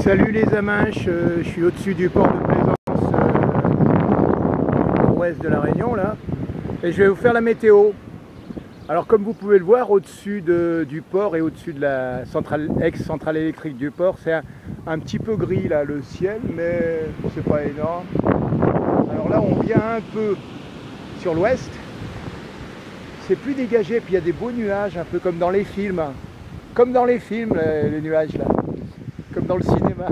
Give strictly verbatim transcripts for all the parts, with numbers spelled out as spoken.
Salut les Aminches, euh, je suis au-dessus du port de Plaisance, euh, au ouest de la Réunion là, et je vais vous faire la météo. Alors comme vous pouvez le voir, au-dessus de, du port et au-dessus de la centrale, ex-centrale électrique du port, c'est un, un petit peu gris là le ciel, mais c'est pas énorme. Alors là on vient un peu sur l'ouest, c'est plus dégagé, puis il y a des beaux nuages, un peu comme dans les films, comme dans les films les, les nuages là. Comme dans le cinéma.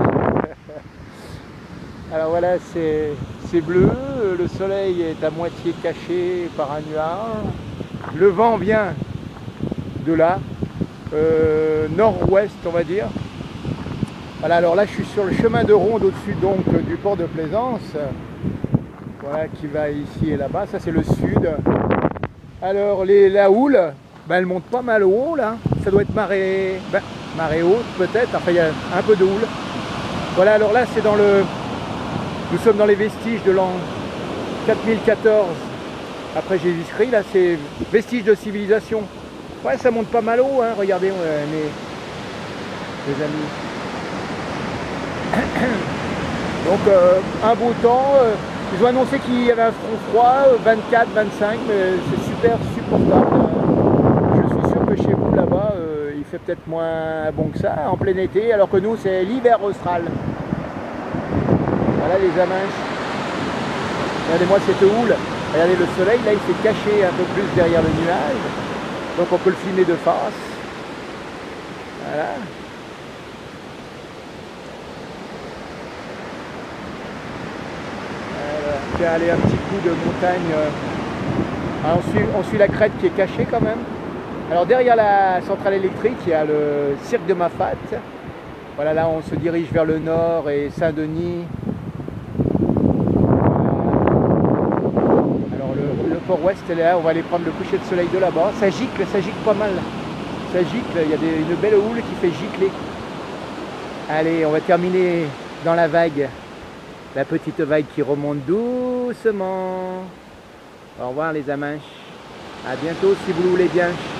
Alors voilà, c'est bleu, le soleil est à moitié caché par un nuage, le vent vient de là, euh, nord-ouest on va dire. Voilà, alors là je suis sur le chemin de ronde au-dessus donc du port de Plaisance, voilà, qui va ici et là-bas, ça c'est le sud. Alors les, la houle, ben, elle monte pas mal au haut là, ça doit être marée, ben, marée haute peut-être, enfin il y a un peu de houle. Voilà, alors là c'est dans le, nous sommes dans les vestiges de l'an quatre mille quatorze après Jésus-Christ, là c'est vestiges de civilisation. Ouais, ça monte pas mal haut, hein. Regardez euh, mes, mes amis. Donc euh, un beau temps, euh, ils ont annoncé qu'il y avait un front froid, vingt-quatre vingt-cinq, mais c'est super supportable. Je suis sûr que chez vous là-bas, euh, il fait peut-être moins bon que ça, en plein été, alors que nous c'est l'hiver austral. Voilà les Aminches. Regardez-moi cette houle. Regardez le soleil, là il s'est caché un peu plus derrière le nuage. Donc on peut le filmer de face. Voilà. Voilà. Tiens, allez, un petit coup de montagne. Alors, on, suit, on suit la crête qui est cachée quand même. Alors derrière la centrale électrique, il y a le cirque de Mafat. Voilà, là on se dirige vers le nord et Saint-Denis. Alors le, le port ouest est là, on va aller prendre le coucher de soleil de là-bas. Ça gicle, ça gicle pas mal. Ça gicle, il y a des, une belle houle qui fait gicler. Allez, on va terminer dans la vague. La petite vague qui remonte doucement. Au revoir les Aminches. À bientôt si vous le voulez bien.